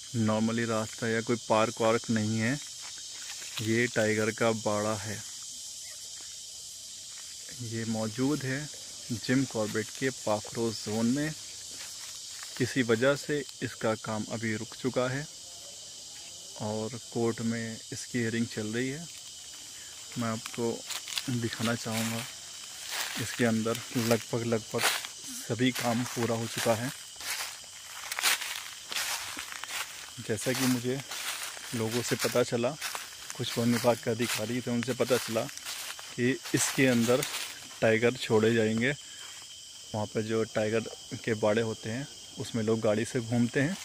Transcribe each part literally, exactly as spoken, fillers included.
Normally रास्ता या कोई पार्क वार्क नहीं है, ये टाइगर का बाड़ा है। ये मौजूद है जिम कॉर्बेट के पाखरो जोन में। किसी वजह से इसका काम अभी रुक चुका है और कोर्ट में इसकी हियरिंग चल रही है। मैं आपको दिखाना चाहूँगा, इसके अंदर लगभग लगभग सभी काम पूरा हो चुका है। जैसा कि मुझे लोगों से पता चला, कुछ वन विभाग के अधिकारी थे, उनसे पता चला कि इसके अंदर टाइगर छोड़े जाएंगे। वहाँ पर जो टाइगर के बाड़े होते हैं उसमें लोग गाड़ी से घूमते हैं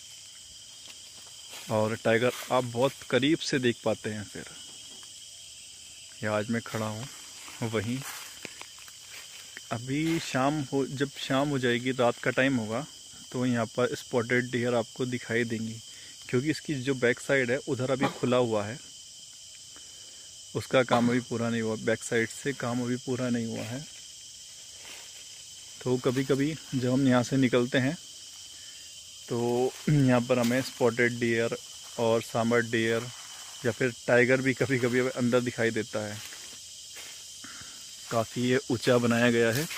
और टाइगर आप बहुत करीब से देख पाते हैं। फिर ये आज मैं खड़ा हूँ वहीं। अभी शाम हो, जब शाम हो जाएगी, रात का टाइम होगा, तो यहाँ पर स्पॉटेड डियर आपको दिखाई देंगी, क्योंकि इसकी जो बैक साइड है उधर अभी खुला हुआ है, उसका काम अभी पूरा नहीं हुआ। बैक साइड से काम अभी पूरा नहीं हुआ है। तो कभी कभी जब हम यहाँ से निकलते हैं तो यहाँ पर हमें स्पॉटेड डियर और सांबर डियर या फिर टाइगर भी कभी कभी अंदर दिखाई देता है। काफ़ी ये ऊंचा बनाया गया है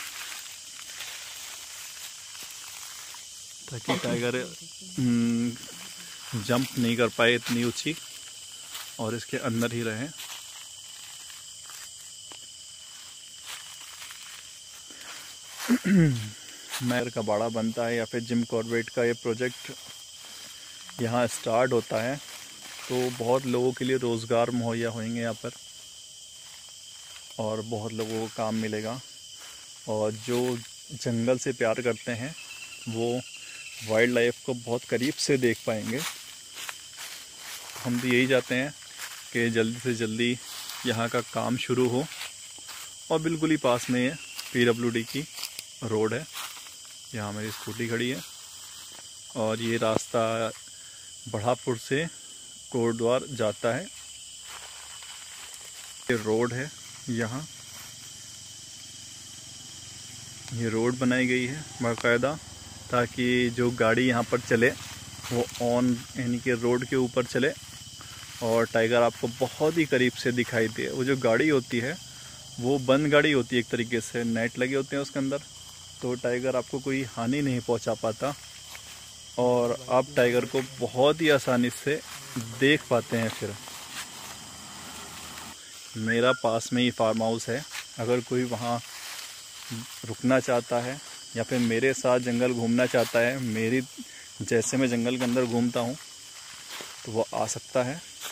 ताकि टाइगर जंप नहीं कर पाए इतनी ऊंची और इसके अंदर ही रहे। मैर का बाड़ा बनता है या फिर जिम कॉर्बेट का ये प्रोजेक्ट यहाँ स्टार्ट होता है तो बहुत लोगों के लिए रोज़गार मुहैया होंगे यहाँ पर और बहुत लोगों को काम मिलेगा। और जो जंगल से प्यार करते हैं वो वाइल्ड लाइफ को बहुत करीब से देख पाएंगे। हम तो यही चाहते हैं कि जल्दी से जल्दी यहाँ का काम शुरू हो। और बिल्कुल ही पास में ये पी डब्ल्यू डी की रोड है, यहाँ मेरी स्कूटी खड़ी है और ये रास्ता बढ़ापुर से कोटद्वार जाता है। ये रोड है, यहाँ ये रोड बनाई गई है बाकायदा, ताकि जो गाड़ी यहाँ पर चले वो ऑन यानी कि रोड के ऊपर चले और टाइगर आपको बहुत ही करीब से दिखाई दे। वो जो गाड़ी होती है वो बंद गाड़ी होती है, एक तरीके से नेट लगे होते हैं उसके अंदर, तो टाइगर आपको कोई हानि नहीं पहुंचा पाता और आप टाइगर को बहुत ही आसानी से देख पाते हैं। फिर मेरा पास में ही फार्म हाउस है, अगर कोई वहाँ रुकना चाहता है या फिर मेरे साथ जंगल घूमना चाहता है, मेरी जैसे मैं जंगल के अंदर घूमता हूँ, तो वो आ सकता है।